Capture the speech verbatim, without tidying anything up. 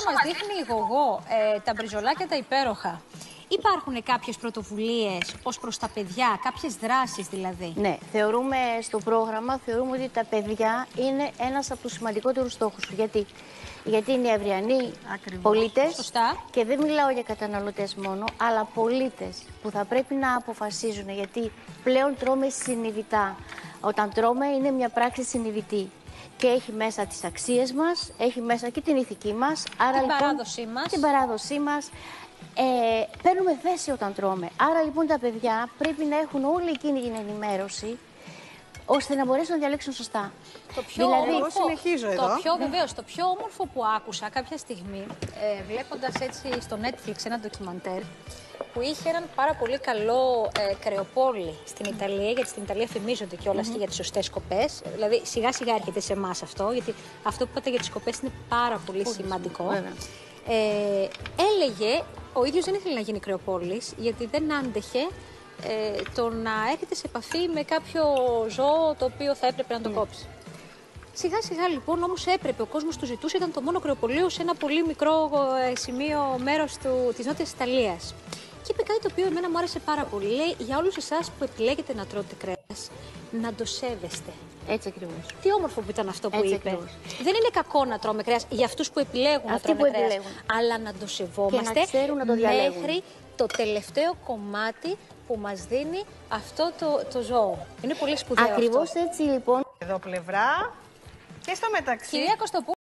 μας δείχνει η Γογό, ε, τα μπριζολάκια τα υπέροχα, υπάρχουν κάποιες πρωτοβουλίες ως προς τα παιδιά, κάποιες δράσεις δηλαδή? Ναι, θεωρούμε στο πρόγραμμα, θεωρούμε ότι τα παιδιά είναι ένας από τους σημαντικότερους στόχους. Γιατί, Γιατί είναι οι αυριανοί πολίτες. Σωστά. Και δεν μιλάω για καταναλωτές μόνο, αλλά πολίτες που θα πρέπει να αποφασίζουν, γιατί πλέον τρώμε συνειδητά. Όταν τρώμε είναι μια πράξη συνειδητή. Και έχει μέσα τις αξίες μας, έχει μέσα και την ηθική μας. Άρα, την λοιπόν, παράδοσή μας. Την παράδοσή μας. Ε, παίρνουμε θέση όταν τρώμε. Άρα λοιπόν τα παιδιά πρέπει να έχουν όλη εκείνη την ενημέρωση, ώστε να μπορέσουν να διαλέξουν σωστά. Το πιο δηλαδή, όμορφο, εγώ συνεχίζω εδώ. Το πιο, βεβαίως, το πιο όμορφο που άκουσα κάποια στιγμή, ε, βλέποντας έτσι στο Netflix ένα ντοκιμαντέρ, που είχε έναν πάρα πολύ καλό ε, κρεοπόλι στην Ιταλία, γιατί στην Ιταλία φημίζονται κιόλας mm-hmm. και για τις σωστές σκοπές. Δηλαδή, σιγά σιγά έρχεται σε εμάς αυτό, γιατί αυτό που είπατε για τις σκοπές είναι πάρα πολύ, πολύ σημαντικό. Ε, έλεγε, ο ίδιος δεν ήθελε να γίνει κρεοπόλης, γιατί δεν άντεχε ε, το να έρχεται σε επαφή με κάποιο ζώο το οποίο θα έπρεπε να το mm. κόψει. Σιγά σιγά λοιπόν όμως έπρεπε, ο κόσμος του ζητούσε, ήταν το μόνο κρεοπολείο σε ένα πολύ μικρό ε, σημείο μέρος του, της Νότιας Ιταλίας. Και είπε κάτι το οποίο εμένα μου άρεσε πάρα πολύ. Λέει, για όλους εσάς που επιλέγετε να τρώτε κρέας, να το σέβεστε. Έτσι ακριβώς. Τι όμορφο που ήταν αυτό που Έτσι είπε. ακριβώς. Δεν είναι κακό να τρώμε κρέας για αυτούς που επιλέγουν Αυτοί να τρώμε που κρέας, επιλέγουν. αλλά να το σεβόμαστε και να ξέρουν να το διαλέγουν. Μέχρι το τελευταίο κομμάτι που μας δίνει αυτό το, το ζώο. Είναι πολύ σπουδαίο. Ακριβώς αυτό. έτσι λοιπόν. Εδώ πλευρά και στο μεταξύ. Κυρία Κωστοπούλου.